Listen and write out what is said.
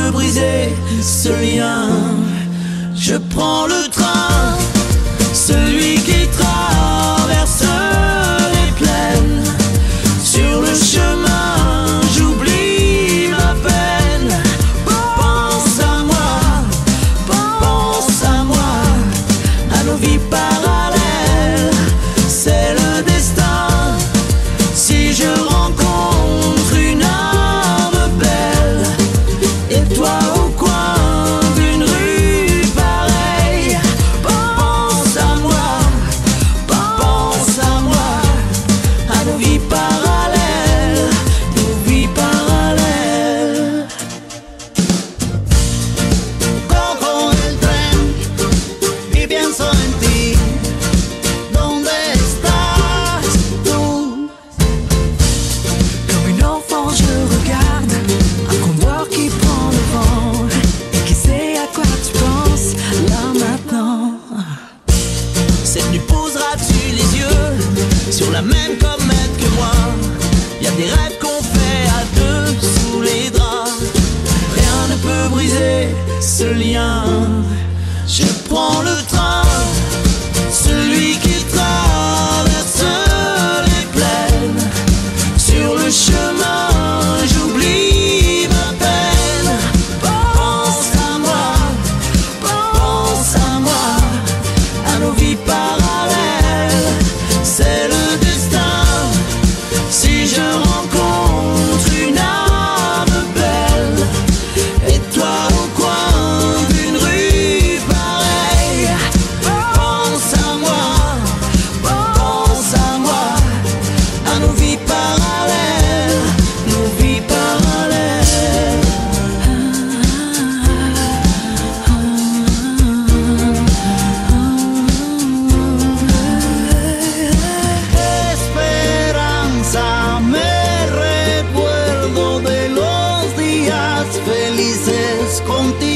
peut briser ce lien. Je prends le train, celui qui traverse les plaines. Sur le chemin, j'oublie ma peine. Pense à moi, à nos vies parallèles. C'est le destin. Si je rencontre une âme belle, et toi au coin d'une rue pareille, pense à moi, à nos vies parallèles, nos vies parallèles. Cojo el tren y pienso en ti. ¿Dónde estás tú? Comme une enfant, je regarde un condor qui prend le vent et qui sait à quoi tu penses là maintenant. Cette nuit poseras-tu les yeux sur la même comète que moi? Y a des rêves qu'on fait à deux sous les draps. Rien ne peut briser ce lien. Je prends le train, celui qui traverse les plaines. Sur le chemin, j'oublie ma peine. Pense à moi, à nos vies parallèles. C'est le destin. Si je rencontre une âme belle, et toi au coin d'une rue pareille, pense à moi, à nos vies parallèles, nos vies parallèles. Esperanza, me recuerdo de los días felices contigo.